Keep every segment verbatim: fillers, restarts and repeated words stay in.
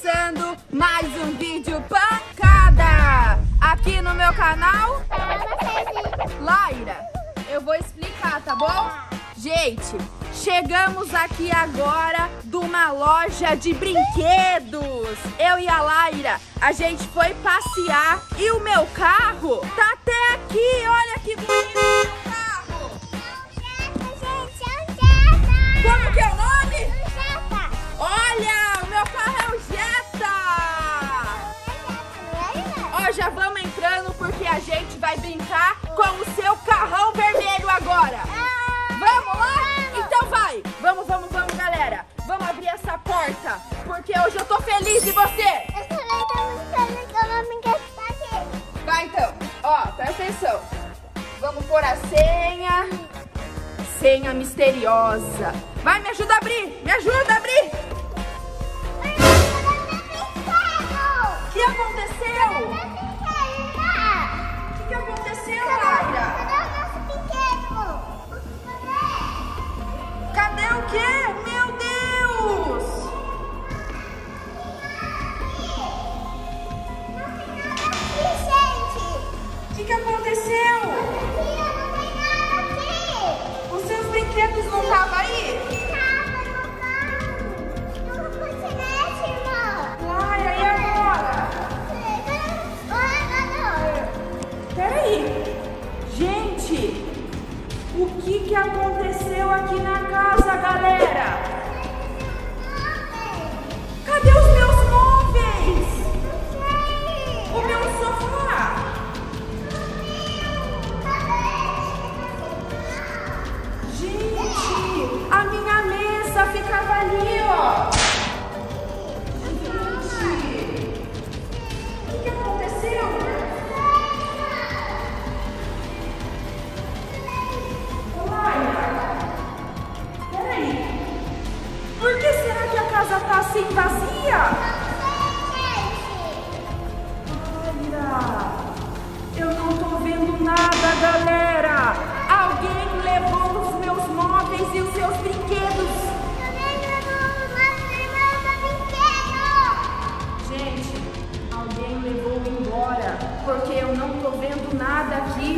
começando mais um vídeo pancada aqui no meu canal. Laira, eu vou explicar, tá bom? Gente, chegamos aqui agora de uma loja de brinquedos. Eu e a Laira, a gente foi passear e o meu carro tá até aqui. Olha que bonito o meu carro. Como que é o nome? Olha, o meu carro é o Jetta. Ó, já vamos entrando porque a gente vai brincar com o seu carrão vermelho agora. Vamos lá? Então vai. Vamos, vamos, vamos, galera. Vamos abrir essa porta porque hoje eu tô feliz. E você? Eu também tô muito feliz que eu vou brincar aqui. Vai então. Ó, presta atenção. Vamos pôr a senha. Senha misteriosa. Vai, me ajuda a abrir. Me ajuda a abrir. O que aconteceu? O que aconteceu, Laira? Cadê o quê? Meu Deus! O que que aconteceu? Os seus brinquedos não estavam aí? Laira, e agora? Peraí. Gente, o que que aconteceu aqui na casa, galera? Cadê os meus móveis? O meu sofá? Gente, a minha mesa ficava ali, ó. Gente, o que aconteceu? Por que será que a casa tá assim vazia? Olha, eu não tô vendo nada, galera. Alguém levou os meus móveis e os seus brinquedos. Gente, alguém levou embora porque eu não tô vendo nada aqui.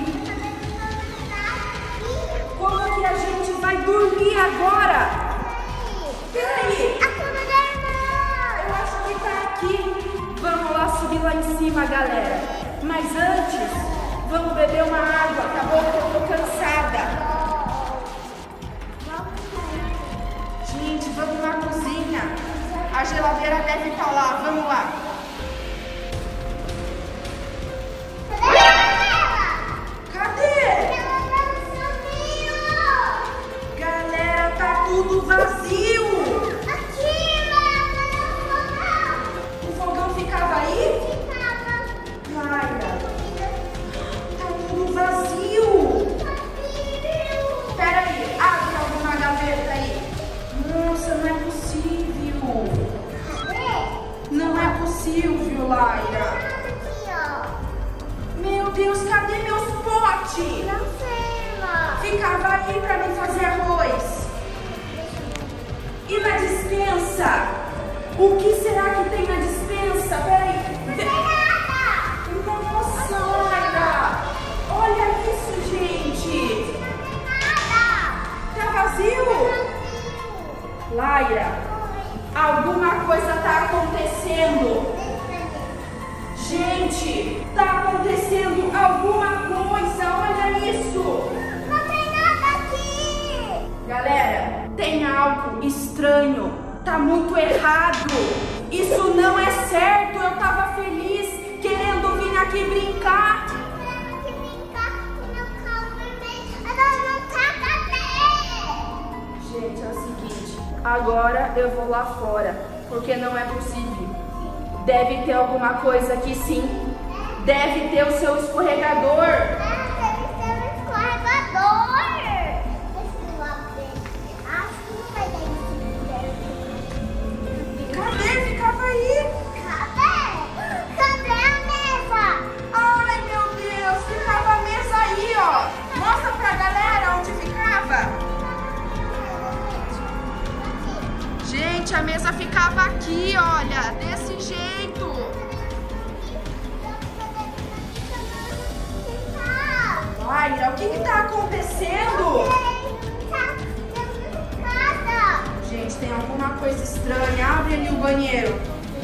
Como que a gente vai dormir agora? Peraí! A cama da irmã! Eu acho que tá aqui. Vamos lá subir lá em cima, galera. Mas antes, vamos beber uma água, tá bom? Que eu tô cansada. Gente, vamos na cozinha. A geladeira deve estar lá. Vamos lá. Cadê? Galera, tá tudo vazio. Ficava aí? Ficava. Laira, tá tudo vazio. Pera aí, abre alguma gaveta aí. Nossa, não é possível. Não é possível, Laira. Meu Deus, cadê meus potes? Não sei, lá. Ficava aí pra mim fazer arroz. E na despensa? O que será que tem na despensa? Peraí. Não tem nada. Nossa, Laira. Olha isso, gente. Não tem nada. Tá vazio? Laira, alguma coisa tá acontecendo. Gente, tá acontecendo alguma coisa. Olha isso. Não tem nada aqui. Galera, tem algo estranho. Tá muito errado. Isso não é certo. Eu tava feliz, querendo vir aqui brincar. Eu quero brincar com meu carro vermelho. Agora não tá cadê? Gente, é o seguinte. Agora eu vou lá fora, porque não é possível. Deve ter alguma coisa aqui sim. Deve ter o seu escorregador. Ah, deve ser um escorregador. Esse lado dele. Acho que não vai dar isso. Cadê? Ficava aí. Cadê? Cadê a mesa? Ai, meu Deus. Ficava a mesa aí, ó. Mostra pra galera onde ficava. Gente, Gente, a mesa ficava aqui, olha, desse jeito. Laira, o que que tá acontecendo? Gente, tem alguma coisa estranha. Abre ali o banheiro.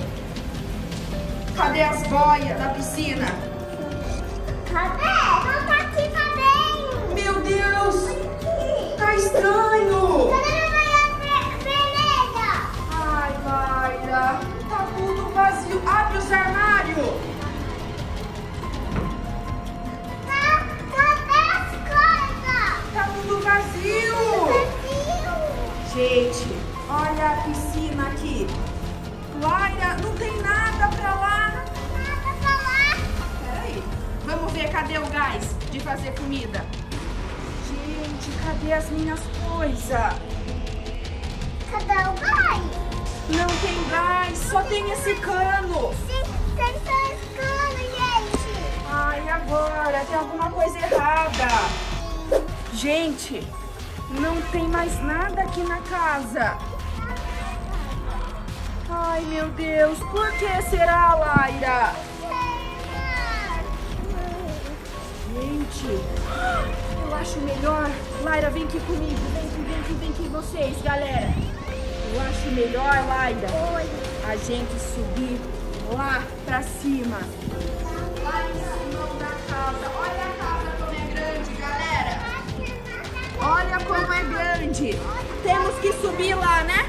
Cadê as boias da piscina? Cadê? Não tá aqui também. Meu Deus! Tá estranho! Cadê minha boia vermelha? Ai, Laira, tá tudo vazio. Abre os armários. Tá, cadê as coisas? Tá tudo vazio. Gente, olha a piscina aqui. Laira, não tem nada pra lá. Nada pra lá. Peraí, vamos ver, cadê o gás de fazer comida? Gente, cadê as minhas coisas? Cadê o gás? Não tem gás, só tem esse cano. Sim, tem só esse cano, gente. Ai, agora tem alguma coisa errada. Gente, não tem mais nada aqui na casa. Ai, meu Deus, por que será, Laira? Gente, eu acho melhor. Laira, vem aqui comigo. Vem aqui, vem aqui, vem aqui vocês, galera. Eu acho melhor, Laira, a gente subir lá pra cima. Lá em cima da casa. Olha a casa como é grande, galera. Olha como é grande. Temos que subir lá, né?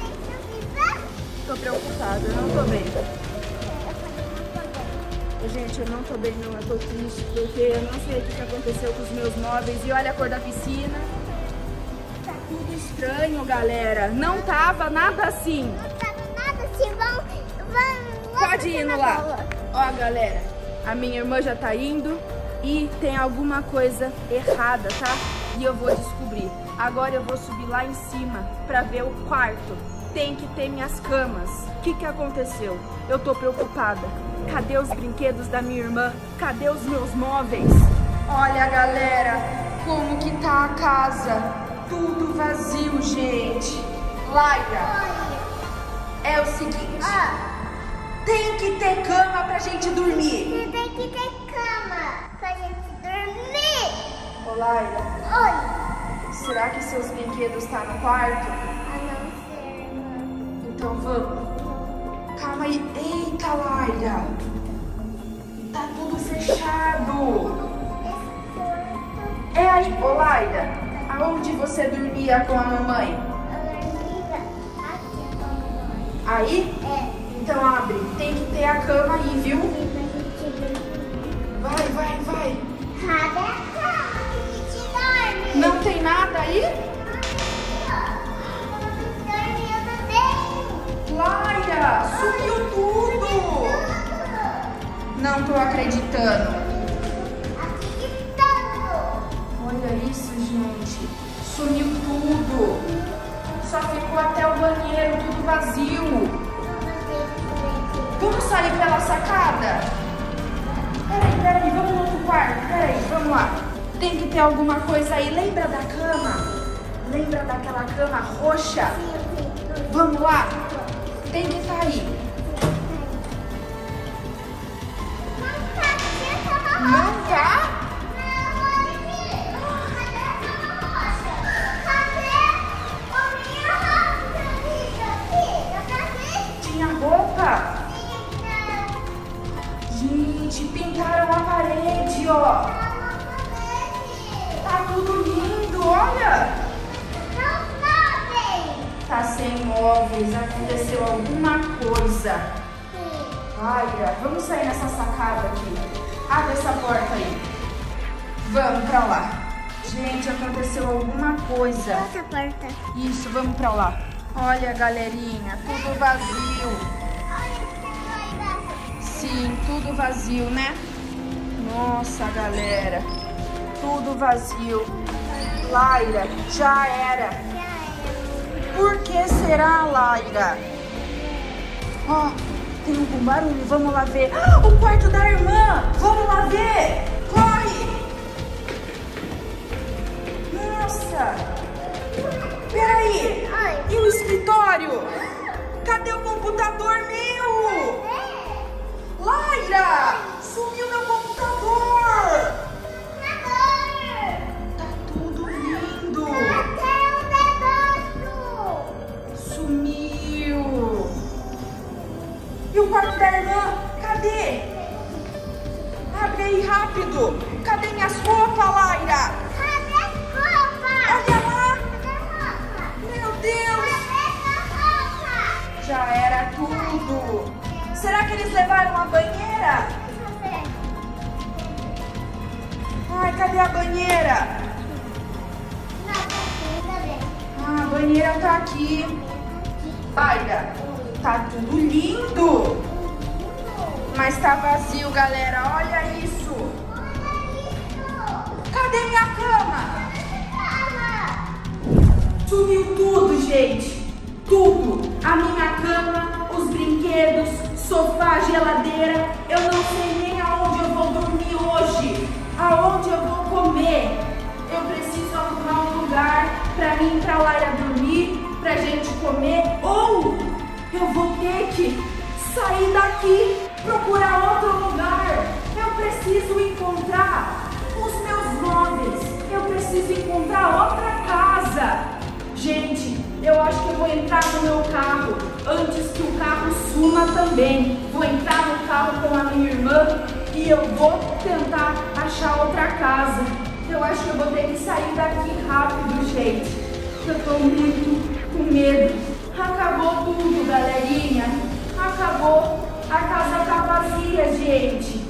Tô preocupada, eu não tô bem. Gente, eu não tô bem não, eu tô triste, porque eu não sei o que aconteceu com os meus móveis. E olha a cor da piscina. Tá tudo estranho, galera. Não tava nada assim. Não tava nada assim, vamos... vamos Pode ir no lá. Ó, galera, a minha irmã já tá indo e tem alguma coisa errada, tá? E eu vou descobrir. Agora eu vou subir lá em cima pra ver o quarto. Tem que ter minhas camas. O que que aconteceu? Eu tô preocupada. Cadê os brinquedos da minha irmã? Cadê os meus móveis? Olha, galera, como que tá a casa. Tudo vazio, gente. Laira, é o seguinte. Tem que ter cama pra gente dormir. Tem que ter cama pra gente dormir. Ô, Laira. Oi. Será que seus brinquedos estão no quarto? A não ser, irmã. Então vamos. Calma aí. Eita, Laira. Tá tudo fechado. É aí. Ô, Laira, aonde você dormia com a mamãe? Eu dormia aqui com a mamãe. Aí? É. Então abre. Tem que ter a cama aí, viu? E pra gente dormir. Vai, vai, vai. Cadê a cama que a gente dorme? Não tem nada aí? Dormiu também. Laira, sumiu tudo. Não tô acreditando. Acreditando. Olha isso, gente. Sumiu tudo. Só ficou até o banheiro, tudo vazio. Vamos sair pela sacada? Peraí, peraí, vamos no outro quarto. Peraí, vamos lá. Tem que ter alguma coisa aí. Lembra da cama? Lembra daquela cama roxa? Vamos lá. Tem que estar aí. Não tá? Tinha roupa? Gente, pintaram a parede, ó. Tá tudo lindo, olha. Tá sem móveis, aconteceu alguma coisa. Laira, vamos sair nessa sacada aqui. Abre essa porta aí. Vamos pra lá. Gente, aconteceu alguma coisa. Essa porta. Isso, vamos pra lá. Olha, galerinha, tudo vazio. Sim, tudo vazio, né? Nossa, galera. Tudo vazio. Laira, já era. Por que será, Laira? Ó, tem algum barulho, vamos lá ver. Ah, o quarto da irmã! Vamos lá ver! Corre! Nossa! Peraí! E o escritório? da irmã. Cadê? Abre aí rápido. Cadê minhas roupas, Laira? Cadê as roupas? Olha lá. Cadê a roupa? Meu Deus. Cadê a roupa? Já era tudo. Será que eles levaram a banheira? Ai, cadê a banheira? Não, tá aqui, tá bem. Ah, a banheira tá aqui. Laira, tá tudo lindo. Mas tá vazio, galera. Olha isso. Cadê minha cama? Sumiu tudo, gente. Tudo. A minha cama, os brinquedos, sofá, geladeira. Eu não sei nem aonde eu vou dormir hoje. Aonde eu vou comer. Eu preciso arrumar um lugar pra mim ir pra Laira dormir, pra gente comer. Ou eu vou ter que sair daqui, procurar outro lugar. Eu preciso encontrar os meus móveis. Eu preciso encontrar outra casa. Gente, eu acho que eu vou entrar no meu carro antes que o carro suma também. Vou entrar no carro com a minha irmã e eu vou tentar achar outra casa. Eu acho que eu vou ter que sair daqui rápido, gente. Eu tô muito com medo. Acabou tudo, galerinha. Acabou. A casa tá vazia, gente.